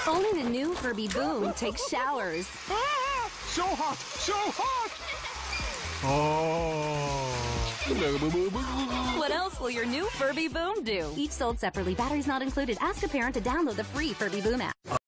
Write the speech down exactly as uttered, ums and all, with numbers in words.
Only the new Furby Boom takes showers. Ah, so hot, so hot. Oh. What else will your new Furby Boom do? Each sold separately. Batteries not included. Ask a parent to download the free Furby Boom app.